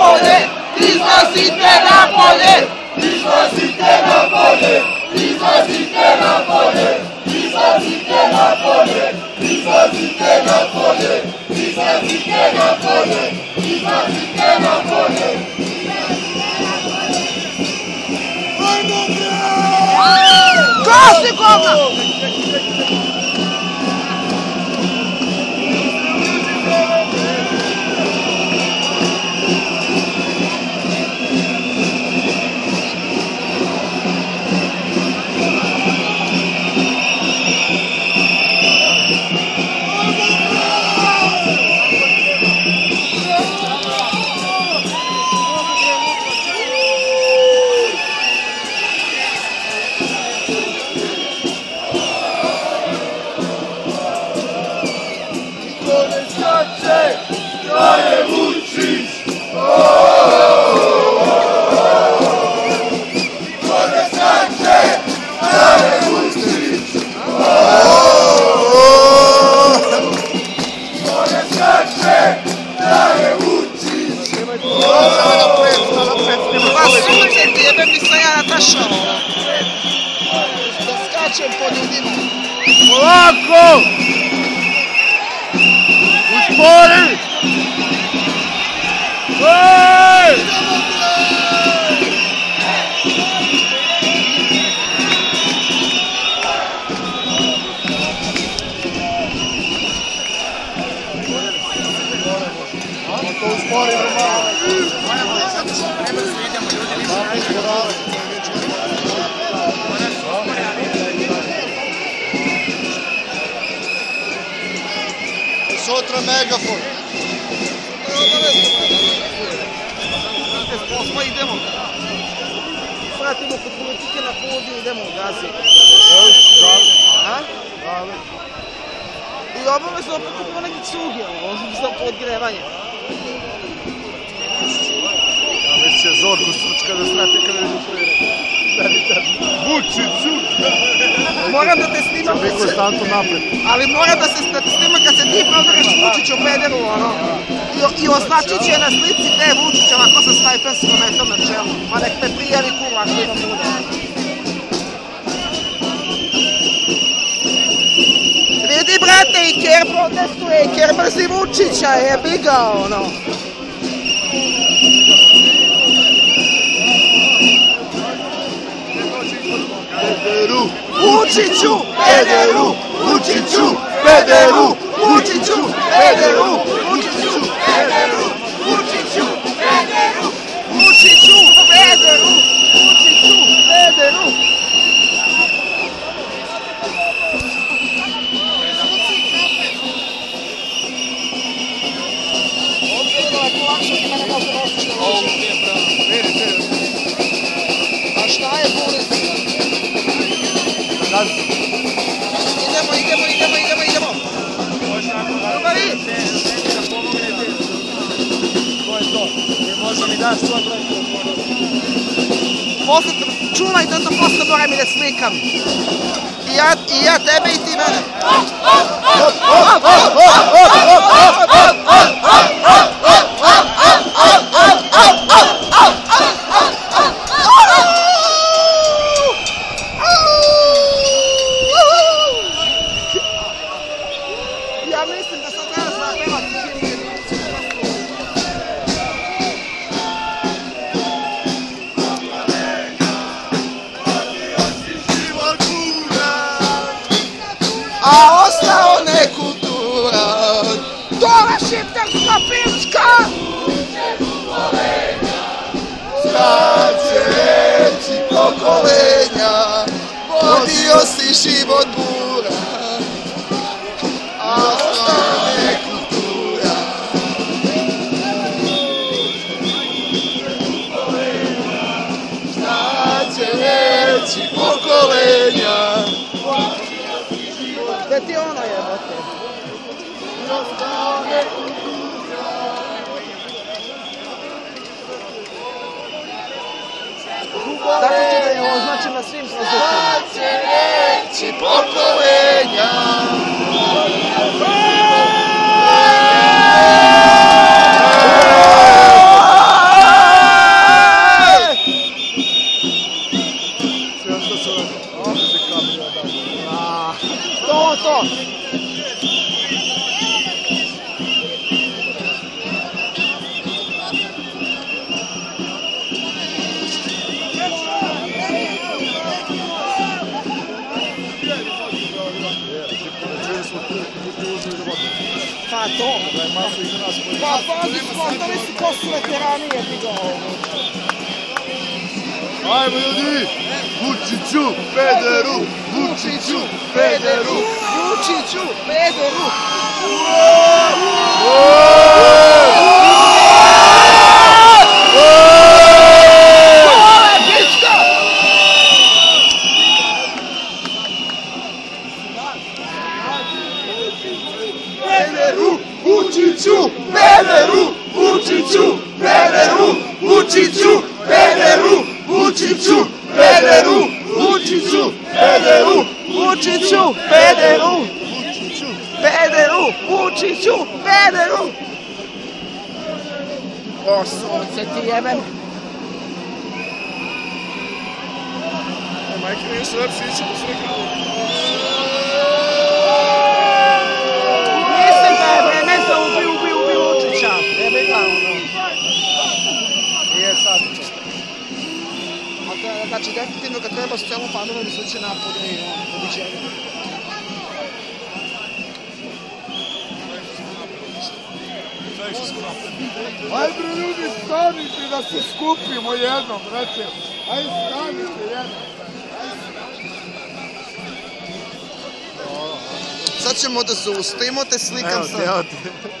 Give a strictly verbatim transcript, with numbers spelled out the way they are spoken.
Napoli, izlazite Napoli, izlazite Napoli, izlazite Napoli, izlazite Napoli, izlazite Napoli, izlazite Napoli, izlazite Napoli. Gosti koga! Polako! Uspori! Ej! To uspori normalno. Sutra megafon. Osma idemo. Vratimo kod politike na povodinu, idemo u gazi. I obavezno opet kupimo neki cuge, za podgrevanje. Već će Zorko stručka da snate kada vidim prije. Vuči, cuk! Moram da te snimam. Sam bih konstantno napred. Ali moram da se snima kad se ti prodaraš Vučića u pederu, ono. I označit će na slici gde je Vučić ovako sa snajperskom metom na čelu. Ma nek me prijavi kula ako ima bude. Vidi, brate, i Ker protestuje, i Ker mrzi Vučića, jebi ga, ono. Pederu! Vučiću, pederu! Vučiću, pederu! Vučiću, pederu! Vučiću, pederu! Vučiću, pederu! Vučiću, pederu! Vučiću, pederu! A šta je Boris? Idemo, idemo, idemo, idemo, idemo. Drugari! To je to. Možda mi daš svoj broj. Posle, čuvaj da to posle moram i da slikam. I ja, i ja tebe i ti mene. Ja mislim da sad treba zapevati. A ostao nekulturan, toga šiptarska pička! Znaće reći pokolenja, vodio si život buran, a ostao nekulturan. Znaće reći pokolenja, Gde ti ono jebote? Tako ću da je označim na svim prozorima. znaće reći pokolenja. A, to, to. Pa to. Pa pazi, skontali su ko su veterani jedni ga ovo. Ajmo ljudi! Vučiću, pederu! Vučiću, pederu! Vučiću, pederu! Pederu! Vučiću, pederu! Vučiću, pederu! Vučiću, pederu! Vučiću, pederu! Vučiću, pederu! Vučiću, pederu! Pederu! Vučiću, pederu! O, sunce ti jebem. Majke mi se lepši ići po slikama. Mislim da je vreme za ubi, ubi, ubi Vučića. Jebe ga ono. Nije sad to. Znači, definitivno kad treba s celom padovom izvući napode i pobiđenje. Aj bre ljudi, stanite da se skupimo jednom, brate. Aj stanite jednom. Sad ćemo da zaustavimo te slikam sa... Evo ti, evo ti.